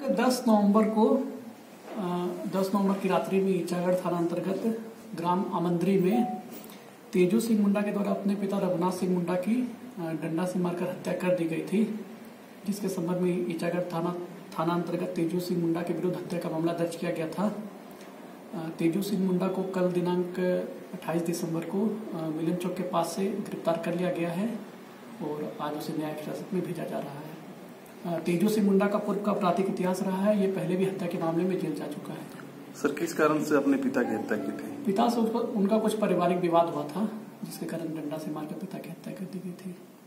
10 नवंबर को 10 नवंबर की रात्रि में ईचागढ़ थाना अंतर्गत ग्राम आमंद्री में तेजू सिंह मुंडा के द्वारा अपने पिता रघुनाथ सिंह मुंडा की डंडा से मारकर हत्या कर दी गई थी, जिसके संबंध में ईचागढ़ थाना अंतर्गत तेजू सिंह मुंडा के विरुद्ध हत्या का मामला दर्ज किया गया था। तेजू सिंह मुंडा को कल दिनांक 28 दिसंबर को मिलन चौक के पास से गिरफ्तार कर लिया गया है और आज उसे न्यायिक हिरासत में भेजा जा रहा है। तेजू सिंह मुंडा का पूर्व का आपराधिक इतिहास रहा है। ये पहले भी हत्या के मामले में जेल जा चुका है। सर, किस कारण से अपने पिता की हत्या की थी? पिता से उनका कुछ पारिवारिक विवाद हुआ था, जिसके कारण डंडा से मारकर पिता की हत्या कर दी गई थी।